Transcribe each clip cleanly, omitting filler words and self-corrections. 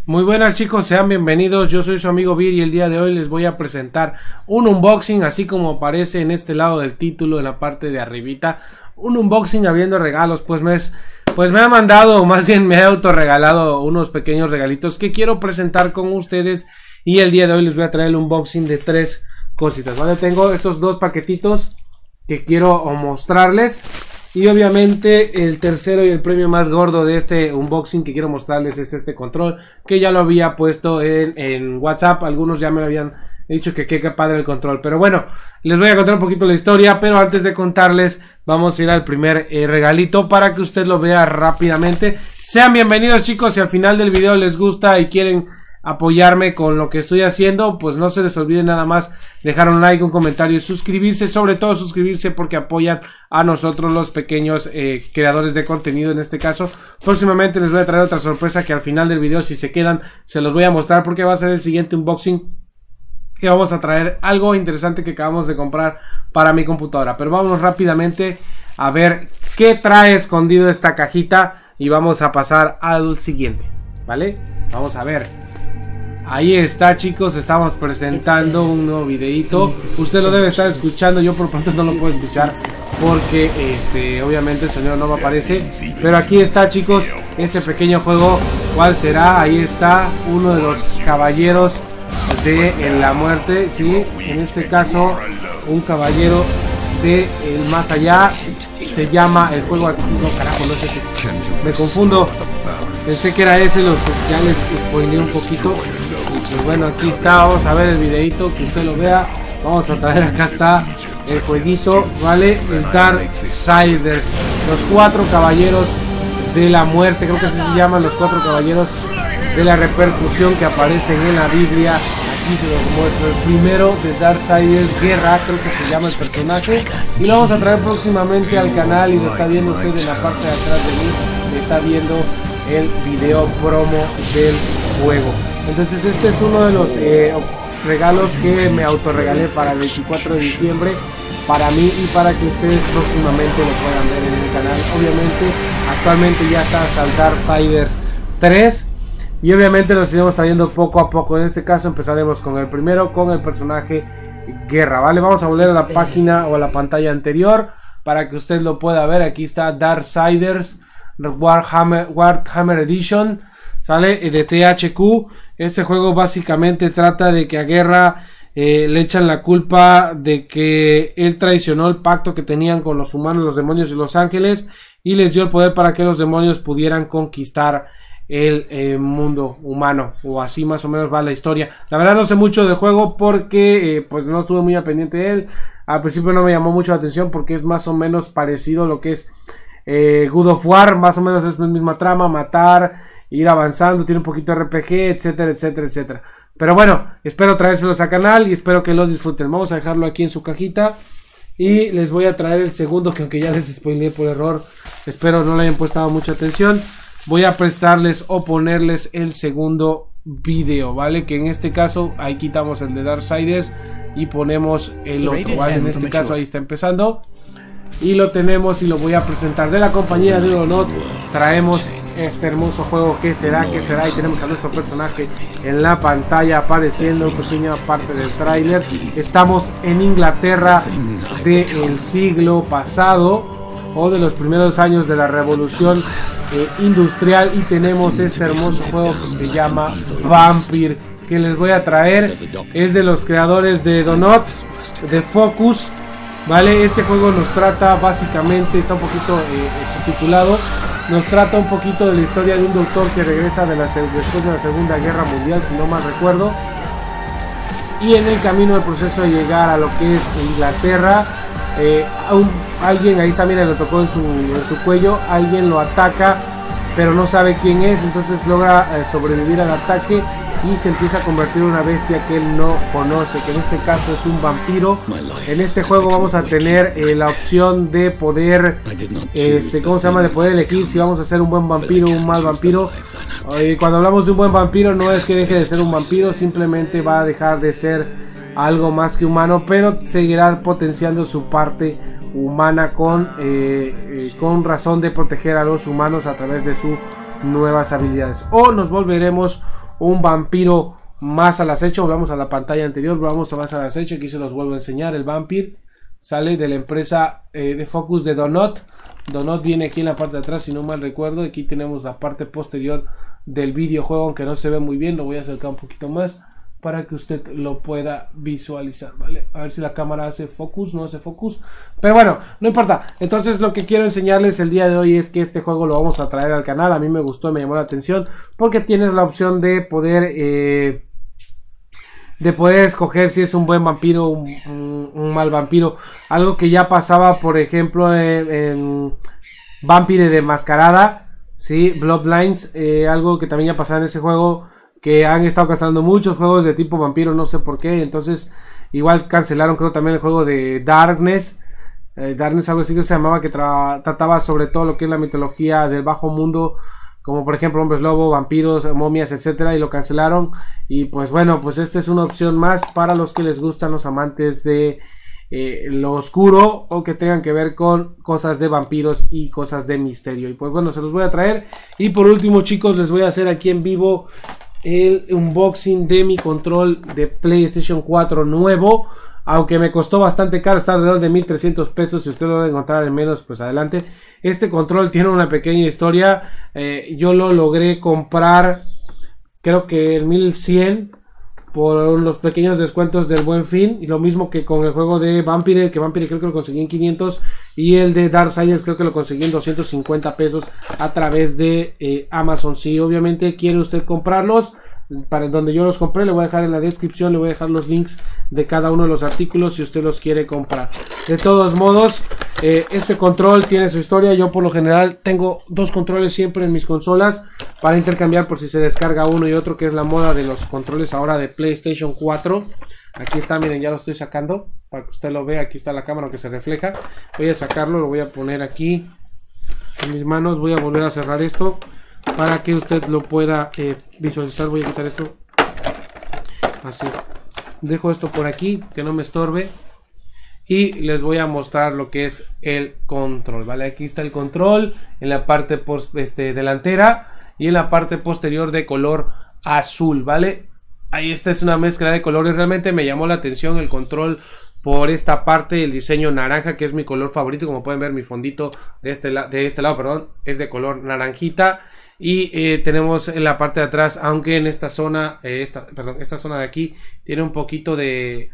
Muy buenas chicos, sean bienvenidos, yo soy su amigo Vir y el día de hoy les voy a presentar un unboxing, así como aparece en este lado del título, en la parte de arribita, un unboxing abriendo regalos. Pues me ha mandado, o más bien me ha autorregalado unos pequeños regalitos que quiero presentar con ustedes, y el día de hoy les voy a traer el unboxing de tres cositas, ¿vale? Tengo estos dos paquetitos que quiero mostrarles. Y obviamente el tercero y el premio más gordo de este unboxing que quiero mostrarles es este control, que ya lo había puesto en WhatsApp. Algunos ya me lo habían dicho que qué padre el control. Pero bueno, les voy a contar un poquito la historia. Pero antes de contarles, vamos a ir al primer regalito para que usted lo vea rápidamente. Sean bienvenidos chicos, si al final del video les gusta y quieren apoyarme con lo que estoy haciendo, pues no se les olvide nada más dejar un like, un comentario y suscribirse, sobre todo suscribirse porque apoyan a nosotros los pequeños creadores de contenido. En este caso, próximamente les voy a traer otra sorpresa que al final del video, si se quedan, se los voy a mostrar porque va a ser el siguiente unboxing, que vamos a traer algo interesante que acabamos de comprar para mi computadora. Pero vamos rápidamente a ver qué trae escondido esta cajita y vamos a pasar al siguiente, ¿vale? Vamos a ver. Ahí está chicos, estamos presentando un nuevo videito. Usted lo debe estar escuchando, yo por pronto no lo puedo escuchar porque obviamente el sonido no me aparece. Pero aquí está chicos, este pequeño juego. ¿Cuál será? Ahí está uno de los caballeros de la muerte, ¿sí? En este caso un caballero de el más allá. Se llama el juego, no carajo, no es ese, me confundo. Pensé que era ese, ya les spoileé un poquito. Pues bueno, aquí está, vamos a ver el videito, que usted lo vea. Vamos a traer, acá está el jueguito, ¿vale? El Darksiders, los cuatro caballeros de la muerte, creo que así se llaman, los cuatro caballeros de la repercusión que aparecen en la Biblia. Aquí se los muestro, el primero de Darksiders, Guerra, creo que se llama el personaje. Y lo vamos a traer próximamente al canal y lo está viendo usted en la parte de atrás de mí, está viendo el video promo del juego. Entonces este es uno de los regalos que me autorregalé para el 24 de diciembre para mí y para que ustedes próximamente lo puedan ver en el canal. Obviamente actualmente ya está hasta el Darksiders 3 y obviamente los iremos trayendo poco a poco. En este caso empezaremos con el primero, con el personaje Guerra, ¿vale? Vamos a volver a la página o a la pantalla anterior para que usted lo pueda ver. Aquí está Darksiders Warhammer Edition, ¿sale? De THQ. Este juego básicamente trata de que a Guerra le echan la culpa de que él traicionó el pacto que tenían con los humanos, los demonios y los ángeles, y les dio el poder para que los demonios pudieran conquistar el mundo humano, o así más o menos va la historia. La verdad no sé mucho del juego porque pues no estuve muy al pendiente de él. Al principio no me llamó mucho la atención porque es más o menos parecido a lo que es God of War, más o menos es la misma trama, matar, ir avanzando, tiene un poquito de RPG, etcétera, etcétera, etcétera. Pero bueno, espero traérselos al canal y espero que lo disfruten. Vamos a dejarlo aquí en su cajita y les voy a traer el segundo, que aunque ya les spoileé por error, espero no le hayan prestado mucha atención. Voy a prestarles o ponerles el segundo video, ¿vale? Que en este caso ahí quitamos el de Darksiders y ponemos el otro, ¿vale? En este caso ahí está empezando. Y lo tenemos y lo voy a presentar. De la compañía de Donut traemos este hermoso juego. ¿Qué será? ¿Qué será? Y tenemos a nuestro personaje en la pantalla apareciendo, pequeña parte del tráiler. Estamos en Inglaterra del siglo pasado, o de los primeros años de la revolución industrial, y tenemos este hermoso juego que se llama Vampire, que les voy a traer. Es de los creadores de Donut, de Focus, ¿vale? Este juego nos trata básicamente, está un poquito subtitulado, nos trata un poquito de la historia de un doctor que regresa después de la Segunda Guerra Mundial, si no mal recuerdo, y en el camino del proceso de llegar a lo que es Inglaterra, alguien, ahí está, mira, le tocó en su cuello, alguien lo ataca pero no sabe quién es, entonces logra sobrevivir al ataque y se empieza a convertir en una bestia que él no conoce, que en este caso es un vampiro. En este juego vamos a tener la opción de poder, ¿cómo se llama? De poder elegir si vamos a ser un buen vampiro o un mal vampiro. Cuando hablamos de un buen vampiro no es que deje de ser un vampiro, simplemente va a dejar de ser algo más que humano, pero seguirá potenciando su parte humana con razón de proteger a los humanos a través de sus nuevas habilidades. O nos volveremos un vampiro más al acecho. Volvamos a la pantalla anterior, vamos a más al acecho, aquí se los vuelvo a enseñar. El vampiro sale de la empresa de Focus de Donut. Donut viene aquí en la parte de atrás, si no mal recuerdo. Aquí tenemos la parte posterior del videojuego, aunque no se ve muy bien, lo voy a acercar un poquito más para que usted lo pueda visualizar, ¿vale? A ver si la cámara hace focus, no hace focus, pero bueno, no importa. Entonces lo que quiero enseñarles el día de hoy es que este juego lo vamos a traer al canal. A mí me gustó, me llamó la atención, porque tienes la opción de poder escoger si es un buen vampiro o un mal vampiro. Algo que ya pasaba, por ejemplo, en Vampire de Mascarada, ¿sí? Bloodlines, algo que también ya pasaba en ese juego, que han estado cancelando muchos juegos de tipo vampiro, no sé por qué. Entonces igual cancelaron, creo, también el juego de Darkness, Darkness, algo así que se llamaba, que trataba sobre todo lo que es la mitología del bajo mundo, como por ejemplo hombres lobo, vampiros, momias, etcétera, y lo cancelaron. Y pues bueno, pues esta es una opción más para los que les gustan, los amantes de lo oscuro, o que tengan que ver con cosas de vampiros y cosas de misterio. Y pues bueno, se los voy a traer. Y por último, chicos, les voy a hacer aquí en vivo el unboxing de mi control de PlayStation 4 nuevo, aunque me costó bastante caro, está alrededor de 1,300 pesos. Si usted lo va a encontrar en menos, pues adelante. Este control tiene una pequeña historia. Yo lo logré comprar, creo que en 1100, por los pequeños descuentos del Buen Fin. Y lo mismo que con el juego de Vampire, que Vampire creo que lo conseguí en 500, y el de Darksiders creo que lo conseguí en 250 pesos a través de Amazon. Si obviamente quiere usted comprarlos, para donde yo los compré, le voy a dejar en la descripción, le voy a dejar los links de cada uno de los artículos si usted los quiere comprar. De todos modos, este control tiene su historia. Yo por lo general tengo dos controles siempre en mis consolas para intercambiar por si se descarga uno y otro, que es la moda de los controles ahora de PlayStation 4. Aquí está, miren, ya lo estoy sacando para que usted lo vea. Aquí está la cámara que se refleja. Voy a sacarlo, lo voy a poner aquí en mis manos. Voy a volver a cerrar esto para que usted lo pueda visualizar. Voy a quitar esto así, dejo esto por aquí que no me estorbe, y les voy a mostrar lo que es el control, ¿vale? Aquí está el control en la parte delantera y en la parte posterior de color azul, ¿vale? Ahí esta es una mezcla de colores. Realmente me llamó la atención el control por esta parte, el diseño naranja, que es mi color favorito. Como pueden ver, mi fondito de este lado, perdón, es de color naranjita. Y tenemos en la parte de atrás, aunque en esta zona, esta zona de aquí tiene un poquito de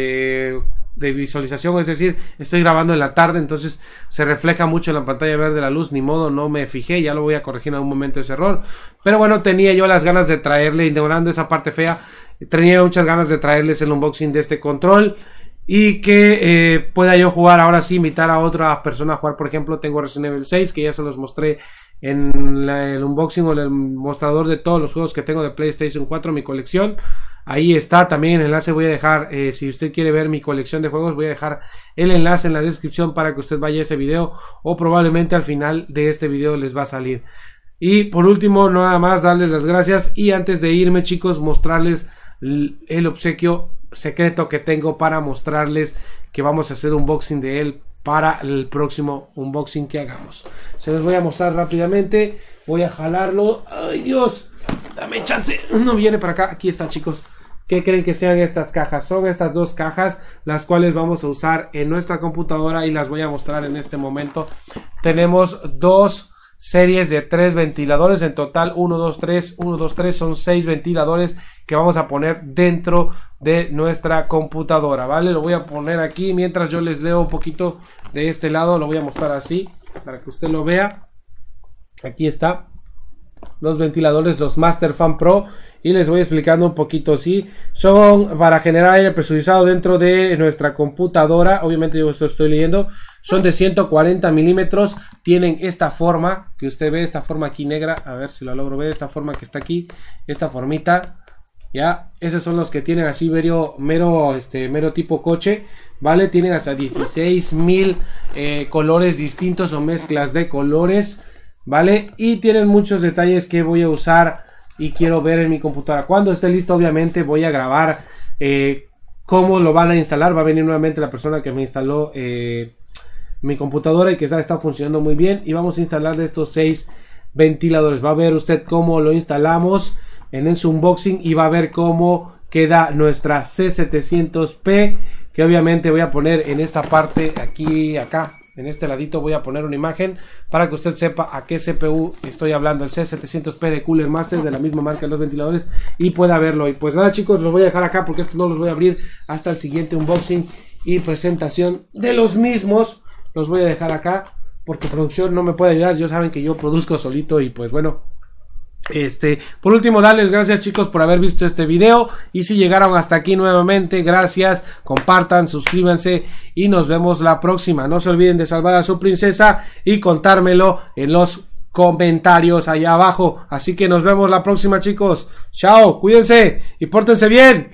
visualización, es decir, estoy grabando en la tarde, entonces se refleja mucho en la pantalla verde la luz. Ni modo, no me fijé, ya lo voy a corregir en algún momento ese error. Pero bueno, tenía yo las ganas de traerle, ignorando esa parte fea, tenía muchas ganas de traerles el unboxing de este control. Y que pueda yo jugar, ahora sí, invitar a otra persona a jugar. Por ejemplo, tengo Resident Evil 6, que ya se los mostré en el unboxing o el mostrador de todos los juegos que tengo de PlayStation 4, mi colección. Ahí está también el enlace. Voy a dejar, si usted quiere ver mi colección de juegos, voy a dejar el enlace en la descripción para que usted vaya a ese video, o probablemente al final de este video les va a salir. Y por último, nada más darles las gracias, y antes de irme, chicos, mostrarles el obsequio secreto que tengo para mostrarles, que vamos a hacer un unboxing de él para el próximo unboxing que hagamos. Se los voy a mostrar rápidamente. Voy a jalarlo. ¡Ay, Dios! Dame chance. No viene para acá. Aquí está, chicos. ¿Qué creen que sean estas cajas? Son estas dos cajas, las cuales vamos a usar en nuestra computadora, y las voy a mostrar en este momento. Tenemos dos series de 3 ventiladores, en total 1, 2, 3, 1, 2, 3, son 6 ventiladores que vamos a poner dentro de nuestra computadora, ¿vale? Lo voy a poner aquí mientras yo les leo un poquito de este lado. Lo voy a mostrar así para que usted lo vea. Aquí está, los ventiladores, los Master Fan Pro, y les voy explicando un poquito. Sí, son para generar aire presurizado dentro de nuestra computadora. Obviamente yo esto estoy leyendo. Son de 140 milímetros. Tienen esta forma que usted ve, esta forma aquí negra. A ver si lo logro ver, esta forma que está aquí, esta formita. Ya, esos son los que tienen así mero tipo coche, ¿vale? Tienen hasta 16,000 colores distintos o mezclas de colores, ¿vale? Y tienen muchos detalles que voy a usar y quiero ver en mi computadora. Cuando esté listo, obviamente voy a grabar cómo lo van a instalar. Va a venir nuevamente la persona que me instaló mi computadora y que está funcionando muy bien, y vamos a instalarle estos 6 ventiladores. Va a ver usted cómo lo instalamos. en su unboxing y va a ver cómo queda nuestra C700P, que obviamente voy a poner en esta parte, aquí, acá, en este ladito voy a poner una imagen para que usted sepa a qué CPU estoy hablando, el C700P de Cooler Master, de la misma marca de los ventiladores, y pueda verlo. Y pues nada, chicos, los voy a dejar acá porque estos no los voy a abrir hasta el siguiente unboxing y presentación de los mismos. Los voy a dejar acá porque producción no me puede ayudar, ya saben que yo produzco solito. Y pues bueno, por último, darles gracias, chicos, por haber visto este video, y si llegaron hasta aquí nuevamente, gracias, compartan, suscríbanse y nos vemos la próxima. No se olviden de salvar a su princesa y contármelo en los comentarios allá abajo. Así que nos vemos la próxima, chicos. Chao, cuídense y pórtense bien.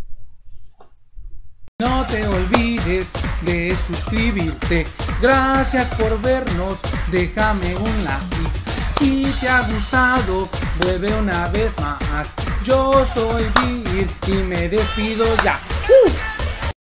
No te olvides de suscribirte. Gracias por vernos, déjame un like. Si te ha gustado, vuelve una vez más. Yo soy Vir y me despido ya.